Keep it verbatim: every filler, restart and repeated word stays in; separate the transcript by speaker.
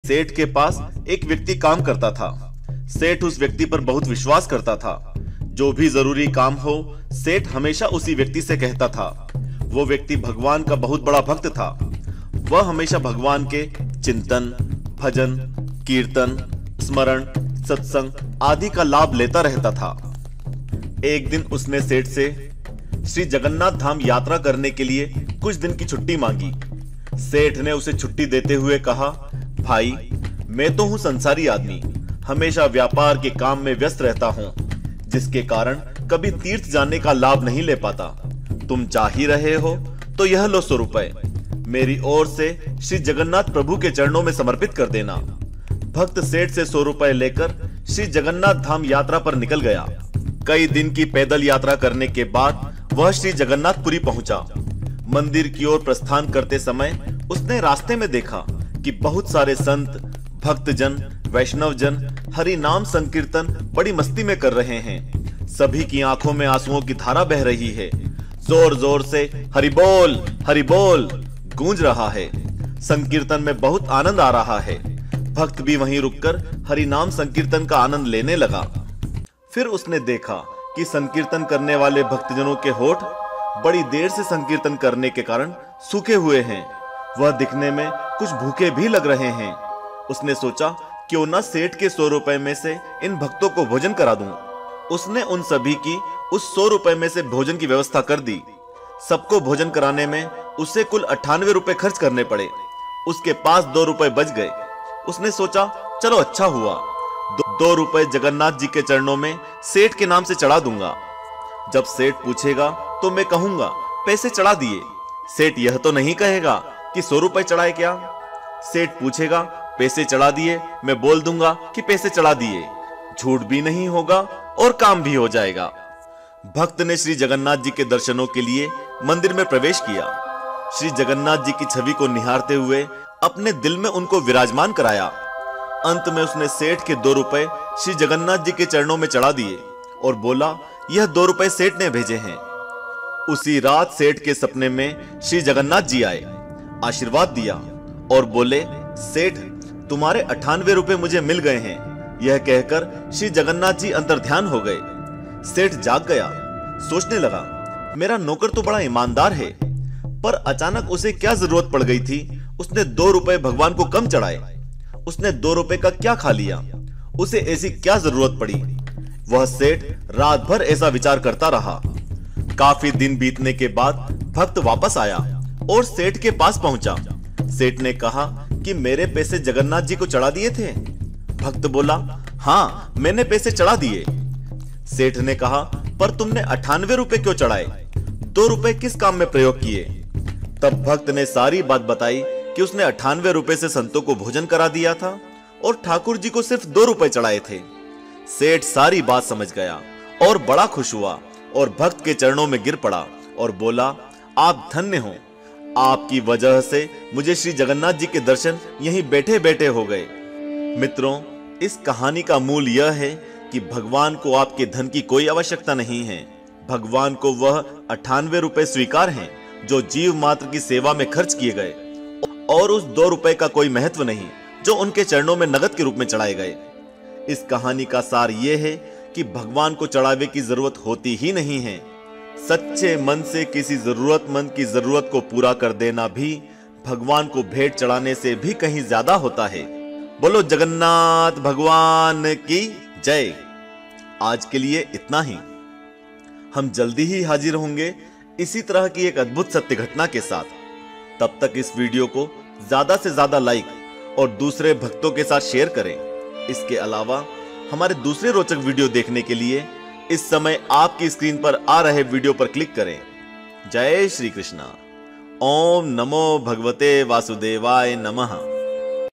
Speaker 1: सेठ के पास एक व्यक्ति काम करता था। सेठ उस व्यक्ति पर बहुत विश्वास करता था। जो भी जरूरी काम हो सेठ हमेशा उसी व्यक्ति से कहता था। वो व्यक्ति भगवान का बहुत बड़ा भक्त था। वह हमेशा भगवान के चिंतन, भजन, कीर्तन, स्मरण, सत्संग आदि का लाभ लेता रहता था। एक दिन उसने सेठ से श्री जगन्नाथ धाम यात्रा करने के लिए कुछ दिन की छुट्टी मांगी। सेठ ने उसे छुट्टी देते हुए कहा, भाई मैं तो हूं संसारी आदमी, हमेशा व्यापार के काम में व्यस्त रहता हूं, जिसके कारण कभी तीर्थ जाने का लाभ नहीं ले पाता। तुम जा ही रहे हो तो यह लो सौ रुपए मेरी ओर से श्री जगन्नाथ प्रभु के चरणों में समर्पित कर देना। भक्त सेठ से सौ रुपए लेकर श्री जगन्नाथ धाम यात्रा पर निकल गया। कई दिन की पैदल यात्रा करने के बाद वह श्री जगन्नाथपुरी पहुंचा। मंदिर की ओर प्रस्थान करते समय उसने रास्ते में देखा कि बहुत सारे संत, भक्तजन, वैष्णव जन हरि नाम संकीर्तन बड़ी मस्ती में कर रहे हैं। सभी की आंखों में आंसुओं की धारा बह रही है। जोर जोर से हरि बोल हरि बोल गूंज रहा है। संकीर्तन में बहुत आनंद आ रहा है। भक्त भी वहीं रुककर हरि नाम संकीर्तन का आनंद लेने लगा। फिर उसने देखा कि संकीर्तन करने वाले भक्तजनों के होठ बड़ी देर से संकीर्तन करने के कारण सूखे हुए हैं। वह दिखने में कुछ भूखे भी लग रहे हैं। उसने सोचा क्यों ना सेठ के सौ रुपए में से इन भक्तों को भोजन करा दूं। उसने उन सभी की उस सौ रुपए में से भोजन की व्यवस्था कर दी। सबको भोजन कराने में उसे कुल अट्ठानवे रुपए खर्च करने पड़े। उसके पास दो रुपए बच गए। उसने सोचा चलो अच्छा हुआ, दो, दो रुपए जगन्नाथ जी के चरणों में सेठ के नाम से चढ़ा दूंगा। जब सेठ पूछेगा तो मैं कहूंगा पैसे चढ़ा दिए। सेठ यह तो नहीं कहेगा कि सौ रुपए चढ़ाए क्या। सेठ पूछेगा पैसे चढ़ा दिए, मैं बोल दूंगा कि पैसे चढ़ा दिए। झूठ भी नहीं होगा और काम भी हो जाएगा। भक्त ने श्री जगन्नाथ जी के दर्शनों के लिए मंदिर में प्रवेश किया। श्री जगन्नाथ जी की छवि को निहारते हुए अपने दिल में उनको विराजमान कराया। अंत में उसने सेठ के दो रुपए श्री जगन्नाथ जी के चरणों में चढ़ा दिए और बोला, यह दो रुपए सेठ ने भेजे हैं। उसी रात सेठ के सपने में श्री जगन्नाथ जी आए, आशीर्वाद दिया और बोले, सेठ तुम्हारे अट्ठानवे रुपए मुझे मिल गए हैं। यह कहकर श्री जगन्नाथ जी अंतर्ध्यान हो गए। सेठ जाग गया, सोचने लगा मेरा नौकर तो बड़ा ईमानदार है, पर अचानक उसे क्या जरूरत पड़ गई थी। उसने दो रुपए भगवान को कम चढ़ाए। उसने दो रुपए का क्या खा लिया, उसे ऐसी क्या जरूरत पड़ी। वह सेठ रात भर ऐसा विचार करता रहा। काफी दिन बीतने के बाद भक्त वापस आया और सेठ के पास पहुंचा। सेठ ने कहा कि मेरे पैसे जगन्नाथ जी को चढ़ा दिए थे। भक्त बोला, हाँ मैंने पैसे चढ़ा दिए। सेठ ने कहा, पर तुमने अट्ठानवे रुपए क्यों चढ़ाए, दो रुपए किस काम में प्रयोग किए। तब भक्त ने सारी बात बताई कि उसने अट्ठानवे रुपए से संतों को भोजन करा दिया था और ठाकुर जी को सिर्फ दो रुपए चढ़ाए थे। सेठ सारी बात समझ गया और बड़ा खुश हुआ और भक्त के चरणों में गिर पड़ा और बोला, आप धन्य हो। आपकी वजह से मुझे श्री जगन्नाथ जी के दर्शन यहीं बैठे बैठे हो गए। मित्रों, इस कहानी का मूल यह है कि भगवान को आपके धन की कोई आवश्यकता नहीं है। भगवान को वह अट्ठानवे रुपए स्वीकार हैं जो जीव मात्र की सेवा में खर्च किए गए, और उस दो रुपए का कोई महत्व नहीं जो उनके चरणों में नगद के रूप में चढ़ाए गए। इस कहानी का सार यह है कि भगवान को चढ़ावे की जरूरत होती ही नहीं है। सच्चे मन से किसी जरूरतमंद की जरूरत को पूरा कर देना भी भगवान को भेंट चढ़ाने से भी कहीं ज्यादा होता है। बोलो जगन्नाथ भगवान की जय। आज के लिए इतना ही। हम जल्दी ही हाजिर होंगे इसी तरह की एक अद्भुत सत्य घटना के साथ। तब तक इस वीडियो को ज्यादा से ज्यादा लाइक और दूसरे भक्तों के साथ शेयर करें। इसके अलावा हमारे दूसरे रोचक वीडियो देखने के लिए इस समय आपकी स्क्रीन पर आ रहे वीडियो पर क्लिक करें। जय श्री कृष्णा। ओम नमो भगवते वासुदेवाय नमः।